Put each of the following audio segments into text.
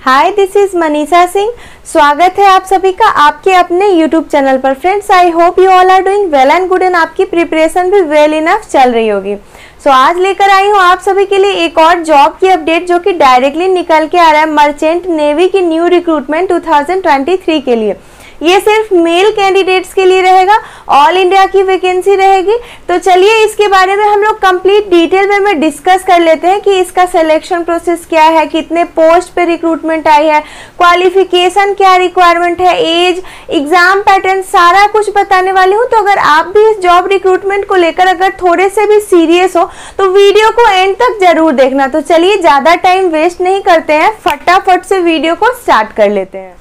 Hi, this is Manisha Singh. स्वागत है आप सभी का आपके अपने यूट्यूब चैनल पर। Friends, I hope you all are doing well and good एंड आपकी प्रिपरेशन भी वेल इनफ चल रही होगी। आज लेकर आई हूँ आप सभी के लिए एक और जॉब की अपडेट जो कि डायरेक्टली निकल के आ रहा है मर्चेंट नेवी की न्यू रिक्रूटमेंट 2023 के लिए। ये सिर्फ मेल कैंडिडेट्स के लिए रहेगा, ऑल इंडिया की वैकेंसी रहेगी। तो चलिए इसके बारे में हम लोग कंप्लीट डिटेल में डिस्कस कर लेते हैं कि इसका सिलेक्शन प्रोसेस क्या है, कितने पोस्ट पे रिक्रूटमेंट आई है, क्वालिफिकेशन क्या रिक्वायरमेंट है, एज, एग्जाम पैटर्न, सारा कुछ बताने वाली हूँ। तो अगर आप भी इस जॉब रिक्रूटमेंट को लेकर अगर थोड़े से भी सीरियस हो तो वीडियो को एंड तक जरूर देखना। तो चलिए ज्यादा टाइम वेस्ट नहीं करते हैं, फटाफट से वीडियो को स्टार्ट कर लेते हैं।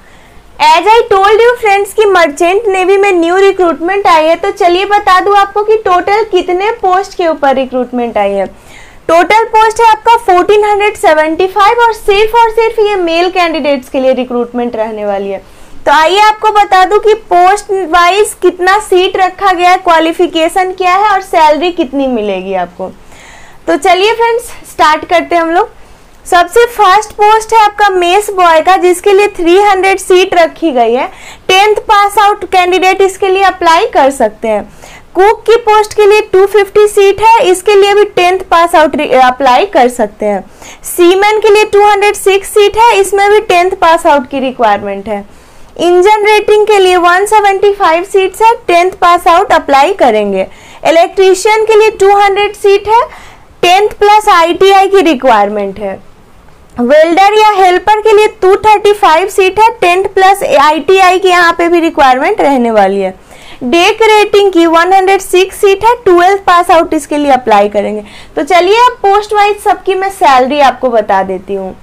As I told you friends कि मर्चेंट नेवी में न्यू रिक्रूटमेंट आई है। तो चलिए बता दूं आपको कि टोटल कितने पोस्ट के ऊपर रिक्रूटमेंट आई है। टोटल पोस्ट है आपका 1475 और सिर्फ ये मेल कैंडिडेट्स के लिए रिक्रूटमेंट रहने वाली है। तो आइए आपको बता दूं कि पोस्ट वाइज कितना सीट रखा गया है, क्वालिफिकेशन क्या है और सैलरी कितनी मिलेगी आपको। तो चलिए फ्रेंड्स स्टार्ट करते हैं हम लोग। सबसे फर्स्ट पोस्ट है आपका मेस बॉय का, जिसके लिए 300 सीट रखी गई है। 10th पास आउट कैंडिडेट इसके लिए अप्लाई कर सकते हैं। कुक की पोस्ट के लिए 250 सीट है, इसके लिए भी 10th पास आउट अप्लाई कर सकते हैं। सीमैन के लिए 206 सीट है, इसमें भी 10th पास आउट की रिक्वायरमेंट है। इंजन रेटिंग के लिए 175 सीट्स है, 10th पास आउट अप्लाई करेंगे। इलेक्ट्रीशियन के लिए 200 सीट है, 10th प्लस ITI की रिक्वायरमेंट है। वेल्डर या हेल्पर के लिए 235 सीट है, 10th प्लस ITI की यहाँ पे भी रिक्वायरमेंट रहने वाली है। डेक रेटिंग की 106 सीट है, 12th पास आउट इसके लिए अप्लाई करेंगे। तो चलिए अब पोस्ट वाइज सबकी मैं सैलरी आपको बता देती हूँ।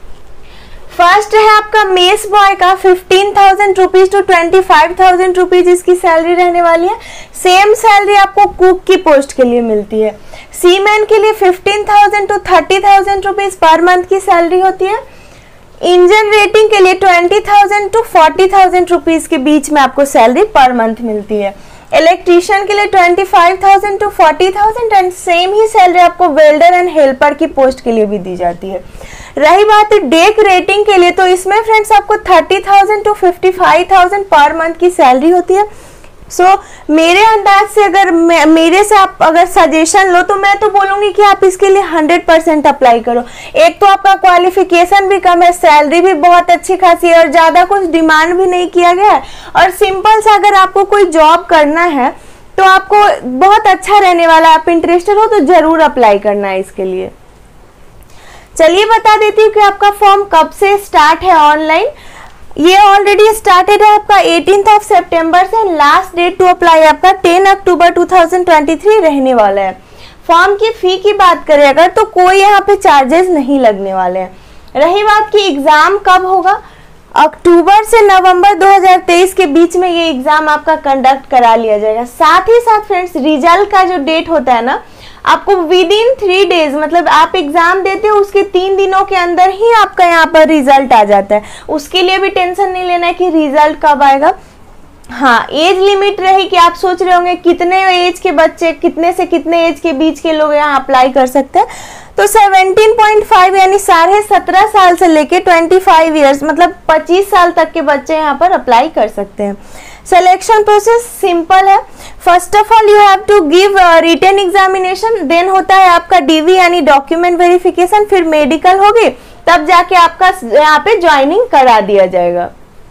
फर्स्ट है आपका मेस बॉय का 15,000 रुपीज टू 25,000 रुपीज इसकी सैलरी रहने वाली है। सेम सैलरी आपको कुक की पोस्ट के लिए मिलती है। सीमैन के लिए 15,000 टू 30,000 रुपीज पर मंथ की सैलरी होती है। इंजन रेटिंग के लिए 20,000 टू 40,000 रुपीज के बीच में आपको सैलरी पर मंथ मिलती है। इलेक्ट्रीशियन के लिए 25,000 टू 40,000 एंड सेम ही सैलरी आपको वेल्डर एंड हेल्पर की पोस्ट के लिए भी दी जाती है। रही बात डेक रेटिंग के लिए, तो इसमें फ्रेंड्स आपको 30,000 टू 55,000 पर मंथ की सैलरी होती है। मेरे अंदाज से अगर मेरे से आप अगर सजेशन लो तो मैं तो बोलूंगी कि आप इसके लिए 100% अप्लाई करो। एक तो आपका क्वालिफिकेशन भी कम है, सैलरी भी बहुत अच्छी खासी है और ज्यादा कुछ डिमांड भी नहीं किया गया है। और सिंपल सा अगर आपको कोई जॉब करना है तो आपको बहुत अच्छा रहने वाला है। आप इंटरेस्टेड हो तो जरूर अप्लाई करना है इसके लिए। चलिए बता देती हूँ कि आपका फॉर्म कब से स्टार्ट है ऑनलाइन। ये ऑलरेडी स्टार्टेड है आपका 18 सितंबर से। लास्ट डेट टू अप्लाई आपका 10 अक्टूबर 2023 रहने वाला है। फॉर्म की फी की बात करें अगर तो कोई यहाँ पे चार्जेस नहीं लगने वाले हैं। रही बात की एग्जाम कब होगा, अक्टूबर से नवंबर 2023 के बीच में ये एग्जाम आपका कंडक्ट करा लिया जाएगा। साथ ही साथ फ्रेंड्स रिजल्ट का जो डेट होता है ना, आपको विद इन 3 डेज, मतलब आप एग्जाम देते हो उसके 3 दिनों के अंदर ही आपका यहाँ पर रिजल्ट आ जाता है। उसके लिए भी टेंशन नहीं लेना है कि रिजल्ट कब आएगा। हाँ, एज लिमिट रही कि आप सोच रहे होंगे कितने एज के बच्चे, कितने से कितने एज के बीच के लोग यहाँ अप्लाई कर सकते हैं। तो 17.5 यानी 17.5 साल से लेके 25 ईयर्स मतलब 25 साल तक के बच्चे यहाँ पर अप्लाई कर सकते हैं। सिलेक्शन प्रोसेस सिंपल है। First of all you have to give written examination, then होता है आपका DV यानी डॉक्यूमेंट वेरिफिकेशन, फिर मेडिकल होगी, तब जाके आपका यहाँ पे ज्वाइनिंग करा दिया जाएगा।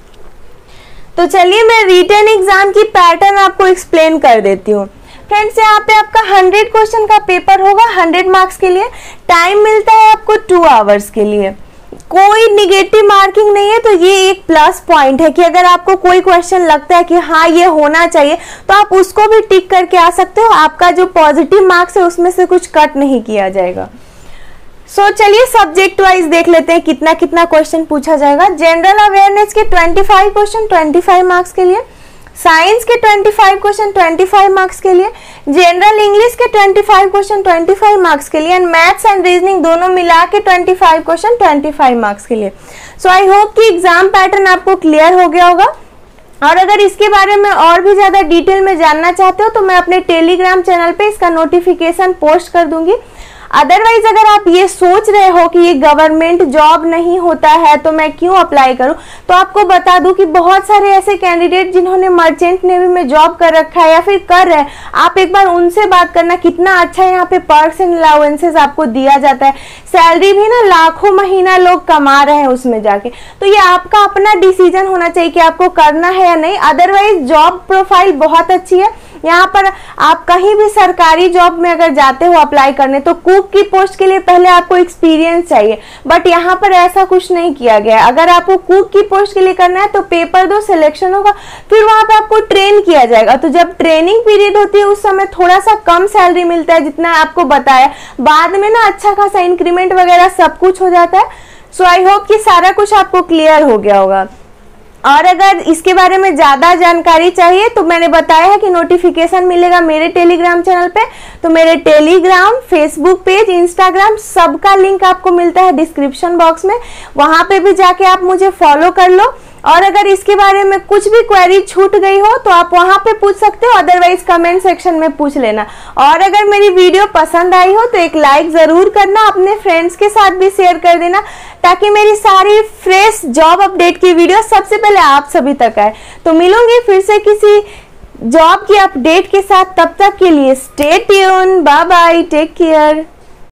तो चलिए मैं रिटन एग्जाम की पैटर्न आपको एक्सप्लेन कर देती हूँ। फ्रेंड्स यहाँ पे आपका 100 क्वेश्चन का पेपर होगा 100 मार्क्स के लिए। टाइम मिलता है आपको 2 आवर्स के लिए। कोई निगेटिव मार्किंग नहीं है, तो ये एक प्लस पॉइंट है कि अगर आपको कोई क्वेश्चन लगता है कि हाँ ये होना चाहिए तो आप उसको भी टिक करके आ सकते हो। आपका जो पॉजिटिव मार्क्स है उसमें से कुछ कट नहीं किया जाएगा। चलिए सब्जेक्ट वाइज देख लेते हैं कितना कितना क्वेश्चन पूछा जाएगा। जनरल अवेयरनेस के 25 क्वेश्चन 25 मार्क्स के लिए, साइंस के 25 क्वेश्चन 25 मार्क्स के लिए, जनरल इंग्लिश के 25 क्वेश्चन 25 मार्क्स के लिए एंड मैथ्स एंड रीजनिंग दोनों मिला के 25 क्वेश्चन 25 मार्क्स के लिए। आई होप कि एग्जाम पैटर्न आपको क्लियर हो गया होगा। और अगर इसके बारे में और भी ज्यादा डिटेल में जानना चाहते हो तो मैं अपने टेलीग्राम चैनल पे इसका नोटिफिकेशन पोस्ट कर दूंगी। अदरवाइज अगर आप ये सोच रहे हो कि ये गवर्नमेंट जॉब नहीं होता है तो मैं क्यों अप्लाई करूं, तो आपको बता दूं कि बहुत सारे ऐसे कैंडिडेट जिन्होंने मर्चेंट नेवी में जॉब कर रखा है या फिर कर रहे हैं, आप एक बार उनसे बात करना, कितना अच्छा यहाँ पे पर्क्स एंड अलाउंसेस आपको दिया जाता है, सैलरी भी ना लाखों महीना लोग कमा रहे हैं उसमें जाके। तो ये आपका अपना डिसीजन होना चाहिए कि आपको करना है या नहीं। अदरवाइज जॉब प्रोफाइल बहुत अच्छी है। यहाँ पर आप कहीं भी सरकारी जॉब में अगर जाते हो अप्लाई करने, तो कुक की पोस्ट के लिए पहले आपको एक्सपीरियंस चाहिए, बट यहाँ पर ऐसा कुछ नहीं किया गया है। अगर आपको कुक की पोस्ट के लिए करना है तो पेपर दो, सिलेक्शन होगा, फिर वहां पे आपको ट्रेन किया जाएगा। तो जब ट्रेनिंग पीरियड होती है उस समय थोड़ा सा कम सैलरी मिलता है जितना आपको बताया, बाद में ना अच्छा खासा इंक्रीमेंट वगैरह सब कुछ हो जाता है। सो आई होप कि सारा कुछ आपको क्लियर हो गया होगा। और अगर इसके बारे में ज़्यादा जानकारी चाहिए तो मैंने बताया है कि नोटिफिकेशन मिलेगा मेरे टेलीग्राम चैनल पे, तो मेरे टेलीग्राम, फेसबुक पेज, इंस्टाग्राम सबका लिंक आपको मिलता है डिस्क्रिप्शन बॉक्स में, वहां पे भी जाके आप मुझे फॉलो कर लो। और अगर इसके बारे में कुछ भी क्वेरी छूट गई हो तो आप वहां पे पूछ सकते हो, अदरवाइज कमेंट सेक्शन में पूछ लेना। और अगर मेरी वीडियो पसंद आई हो तो एक लाइक जरूर करना, अपने फ्रेंड्स के साथ भी शेयर कर देना, ताकि मेरी सारी फ्रेश जॉब अपडेट की वीडियो सबसे पहले आप सभी तक आए। तो मिलूंगी फिर से किसी जॉब की अपडेट के साथ, तब तक के लिए stay tune, bye bye, take care.